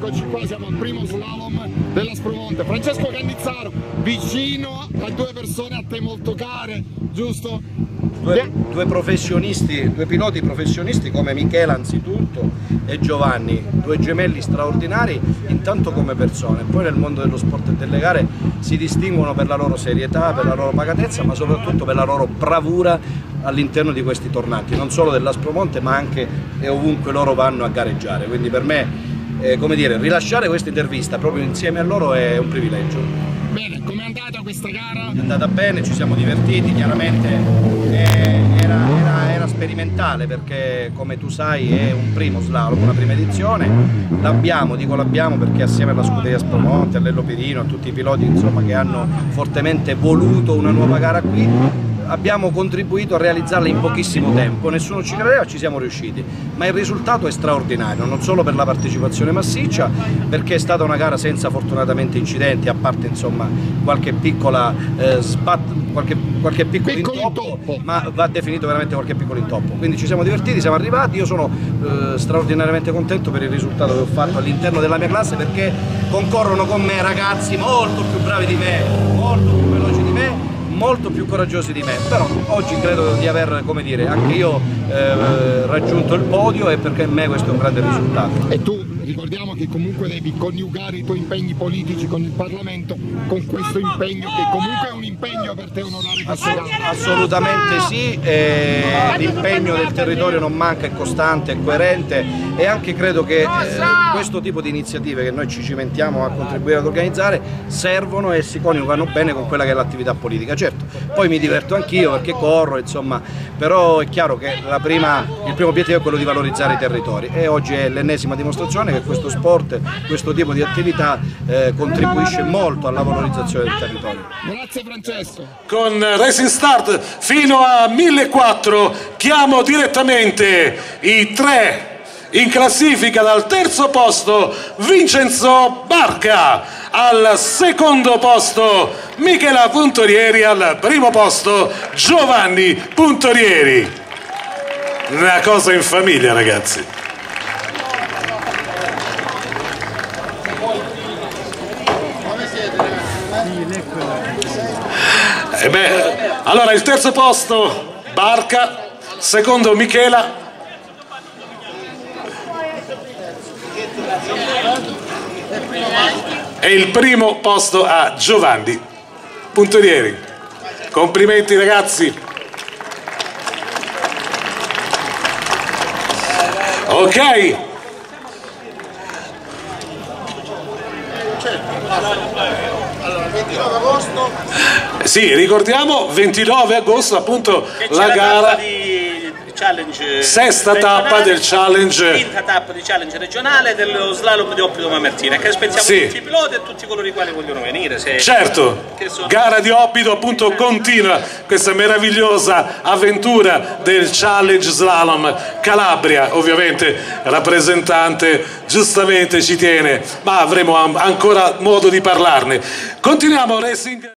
Eccoci qua, siamo al primo slalom dell'Aspromonte. Francesco Cannizzaro, vicino a due persone a te molto care, giusto? Due professionisti, due piloti professionisti come Michela anzitutto e Giovanni, due gemelli straordinari intanto come persone, poi nel mondo dello sport e delle gare si distinguono per la loro serietà, per la loro pacatezza, ma soprattutto per la loro bravura all'interno di questi tornanti, non solo dell'Aspromonte ma anche ovunque loro vanno a gareggiare, quindi per me come dire, rilasciare questa intervista proprio insieme a loro è un privilegio. Bene, com'è andata questa gara? È andata bene, ci siamo divertiti, chiaramente era sperimentale perché come tu sai è un primo slalom, una prima edizione, dico l'abbiamo perché assieme alla scuderia Aspromonte, a Lello Pirino, a tutti i piloti insomma, che hanno fortemente voluto una nuova gara qui, abbiamo contribuito a realizzarla in pochissimo tempo, nessuno ci credeva, ci siamo riusciti, ma il risultato è straordinario, non solo per la partecipazione massiccia, perché è stata una gara senza fortunatamente incidenti, a parte insomma qualche piccola qualche piccolo intoppo, ma va definito veramente qualche piccolo intoppo, quindi ci siamo divertiti, siamo arrivati, io sono straordinariamente contento per il risultato che ho fatto all'interno della mia classe perché concorrono con me ragazzi molto più bravi di me, molto più veloci di me, molto più coraggiosi di me, però oggi credo di aver, come dire, anche io raggiunto il podio e perché per me questo è un grande risultato. E tu ricordiamo che comunque devi coniugare i tuoi impegni politici con il Parlamento, con questo impegno che comunque è un impegno per te onorare questa gara. Assolutamente sì, l'impegno del territorio non manca, è costante, è coerente e anche credo che questo tipo di iniziative che noi ci cimentiamo a contribuire ad organizzare servono e si coniugano bene con quella che è l'attività politica. Certo, poi mi diverto anch'io perché corro, insomma, però è chiaro che il primo obiettivo è quello di valorizzare i territori e oggi è l'ennesima dimostrazione che questo sport, questo tipo di attività contribuisce molto alla valorizzazione del territorio. Grazie Francesco. Con Racing Start fino a 1400 chiamo direttamente i tre in classifica. Dal terzo posto Vincenzo Barca, al secondo posto Michela Puntorieri, al primo posto Giovanni Puntorieri. Una cosa in famiglia ragazzi. Allora il terzo posto Barca, secondo Michela, e il primo posto a Giovanni Puntorieri. Complimenti ragazzi. Ok. Allora, 29 agosto. Sì, ricordiamo 29 agosto appunto la gara di challenge, sesta tappa del challenge, quinta tappa di challenge regionale dello slalom di Oppido Mamertina, che aspettiamo sì, tutti i piloti e tutti coloro i quali vogliono venire. Certo, gara di Oppido appunto continua questa meravigliosa avventura del challenge slalom. Calabria ovviamente rappresentante giustamente ci tiene, ma avremo ancora modo di parlarne. Continuiamo Racing.